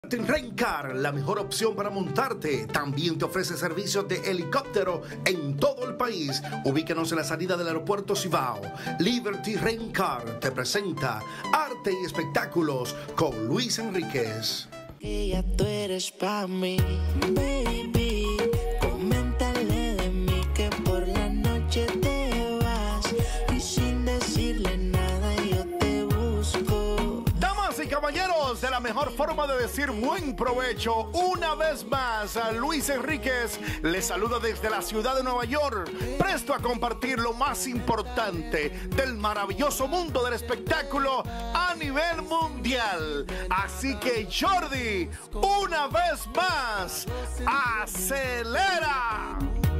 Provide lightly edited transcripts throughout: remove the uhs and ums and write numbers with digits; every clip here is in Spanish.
Rencar, la mejor opción para montarte. También te ofrece servicios de helicóptero en todo el país. Ubícanos en la salida del aeropuerto Cibao. Liberty Rencar te presenta Arte y Espectáculos con Luis Enríquez. Ya tú eres pa' mí, baby. Coméntale de mí que por la noche te vas y sin decirle nada yo te busco. Damas y caballeros, de la mejor forma de decir buen provecho, una vez más, a Luis Enríquez les saluda desde la ciudad de Nueva York, presto a compartir lo más importante del maravilloso mundo del espectáculo a nivel mundial. Así que Jordi, una vez más, acelera.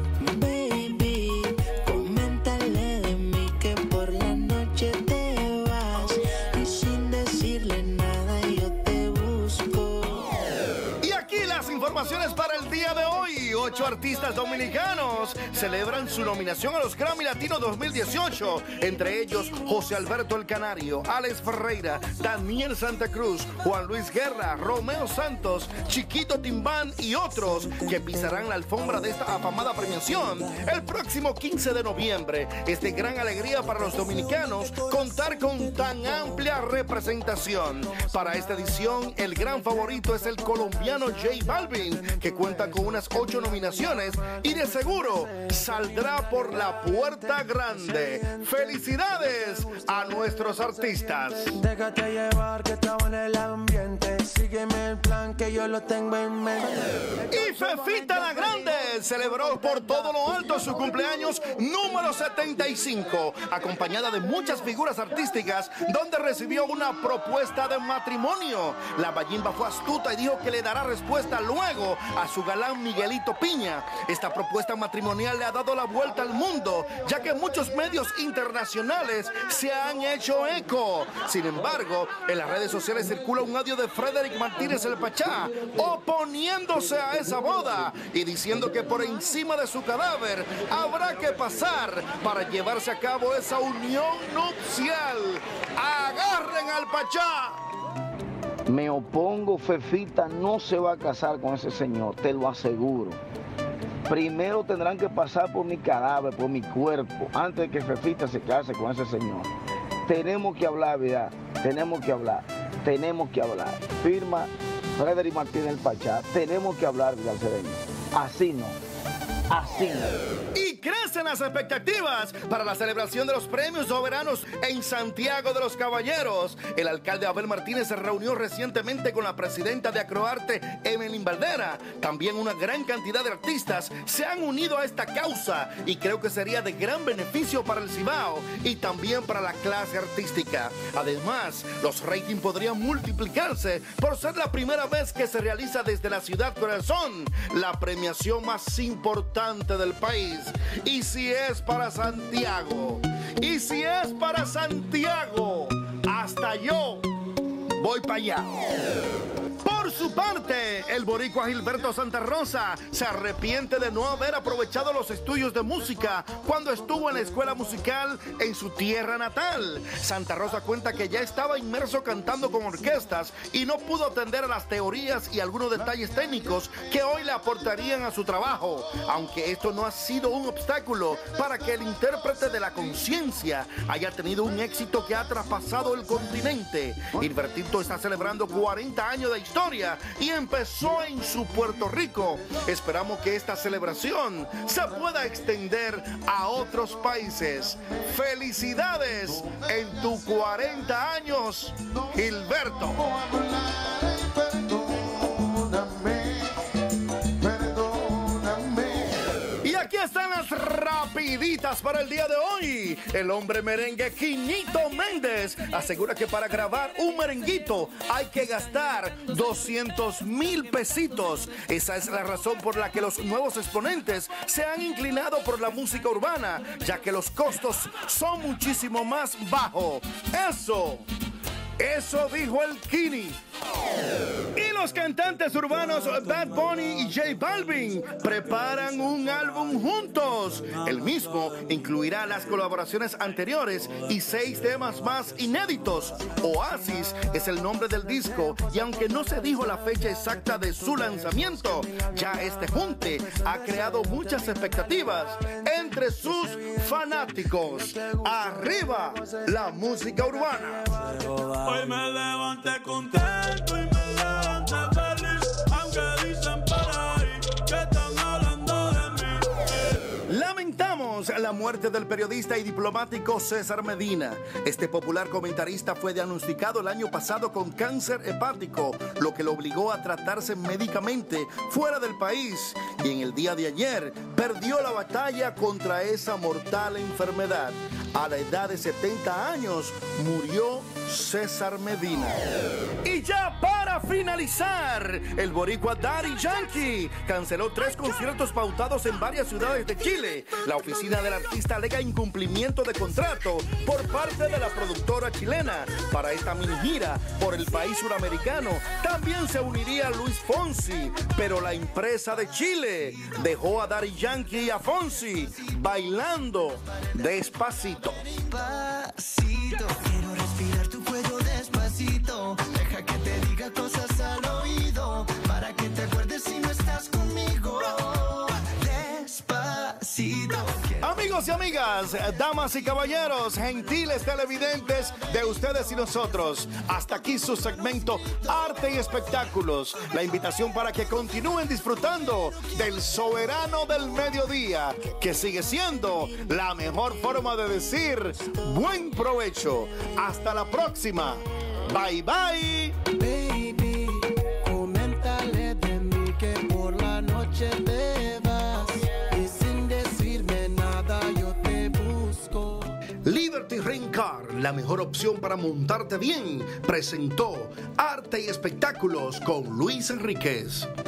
Baby, coméntale de mí que por la noche te vas y sin decirle nada yo te busco. Y aquí las informaciones para el día de hoy. 8 artistas dominicanos celebran su nominación a los Grammy Latino 2018. Entre ellos, José Alberto El Canario, Alex Ferreira, Daniel Santa Cruz, Juan Luis Guerra, Romeo Santos, Chiquito Timbán y otros que pisarán la alfombra de esta afamada premiación el próximo 15 de noviembre. Es de gran alegría para los dominicanos contar con tan amplia representación. Para esta edición, el gran favorito es el colombiano J Balvin, que cuenta con unas 8 nominaciones y de seguro saldrá por la puerta grande. ¡Felicidades a nuestros artistas! Déjate llevar que estaba en el ambiente. Sígueme el plan que yo lo tengo en mente. Y Fefita la Grande celebró por todo lo alto su cumpleaños número 75, acompañada de muchas figuras artísticas, donde recibió una propuesta de matrimonio. La Bayimba fue astuta y dijo que le dará respuesta luego a su galán Miguelito Piña. Esta propuesta matrimonial le ha dado la vuelta al mundo, ya que muchos medios internacionales se han hecho eco. Sin embargo, en las redes sociales circula un audio de Frederick Martínez el Pachá oponiéndose a esa boda y diciendo que por encima de su cadáver habrá que pasar para llevarse a cabo esa unión nupcial. ¡Agarren al Pachá! Me opongo, Fefita no se va a casar con ese señor, te lo aseguro. Primero tendrán que pasar por mi cadáver, por mi cuerpo, antes de que Fefita se case con ese señor. Tenemos que hablar, ¿verdad? Tenemos que hablar. Firma Frederick Martínez el Pachá, tenemos que hablar, Vidal Cedeño. Así no. Y crecen las expectativas para la celebración de los premios soberanos en Santiago de los Caballeros. El alcalde Abel Martínez se reunió recientemente con la presidenta de Acroarte, Evelyn Valdera. También una gran cantidad de artistas se han unido a esta causa y creo que sería de gran beneficio para el Cibao y también para la clase artística. Además, los ratings podrían multiplicarse por ser la primera vez que se realiza desde la ciudad corazón la premiación más importante del país. Y si es para Santiago, hasta yo voy para allá. Por su parte, el boricua Gilberto Santa Rosa se arrepiente de no haber aprovechado los estudios de música cuando estuvo en la escuela musical en su tierra natal. Santa Rosa cuenta que ya estaba inmerso cantando con orquestas y no pudo atender a las teorías y algunos detalles técnicos que hoy le aportarían a su trabajo, aunque esto no ha sido un obstáculo para que el intérprete de la conciencia haya tenido un éxito que ha traspasado el continente. Gilbertito está celebrando 40 años de historia y empezó en su Puerto Rico. Esperamos que esta celebración se pueda extender a otros países. ¡Felicidades en tus 40 años, Gilberto! Y aquí están las rapiditas para el día de hoy. El hombre merengue Quiñito Méndez asegura que para grabar un merenguito hay que gastar 200,000 pesitos. Esa es la razón por la que los nuevos exponentes se han inclinado por la música urbana, ya que los costos son muchísimo más bajos. Eso dijo el Kini. Y Los cantantes urbanos Bad Bunny y J Balvin preparan un álbum juntos. El mismo incluirá las colaboraciones anteriores y 6 temas más inéditos. Oasis es el nombre del disco y aunque no se dijo la fecha exacta de su lanzamiento, ya este junte ha creado muchas expectativas entre sus fanáticos. Arriba la música urbana. Hoy me levanté contento y me levanté feliz, aunque dicen por ahí que están hablando de mí. Lamentamos la muerte del periodista y diplomático César Medina. Este popular comentarista fue diagnosticado el año pasado con cáncer hepático, lo que lo obligó a tratarse médicamente fuera del país. Y en el día de ayer perdió la batalla contra esa mortal enfermedad. A la edad de 70 años murió César Medina. Y ya para finalizar, el boricua Daddy Yankee canceló 3 conciertos pautados en varias ciudades de Chile. La oficina del artista alega incumplimiento de contrato por parte de la productora chilena. Para esta mini gira por el país suramericano también se uniría Luis Fonsi, pero la empresa de Chile dejó a Daddy Yankee y a Fonsi bailando despacito. Despacito, quiero respirar tu cuello despacito. Deja que te diga cosas al oído, para que te acuerdes si no estás conmigo. Despacito. Amigos y amigas, damas y caballeros, gentiles televidentes de ustedes y nosotros, hasta aquí su segmento Arte y Espectáculos. La invitación para que continúen disfrutando del soberano del mediodía, que sigue siendo la mejor forma de decir buen provecho. Hasta la próxima. Bye bye. Baby, coméntale de mí que por la noche te vas y sin decirme nada yo te busco. Liberty Rent Car, la mejor opción para montarte bien, presentó Arte y Espectáculos con Luis Enríquez.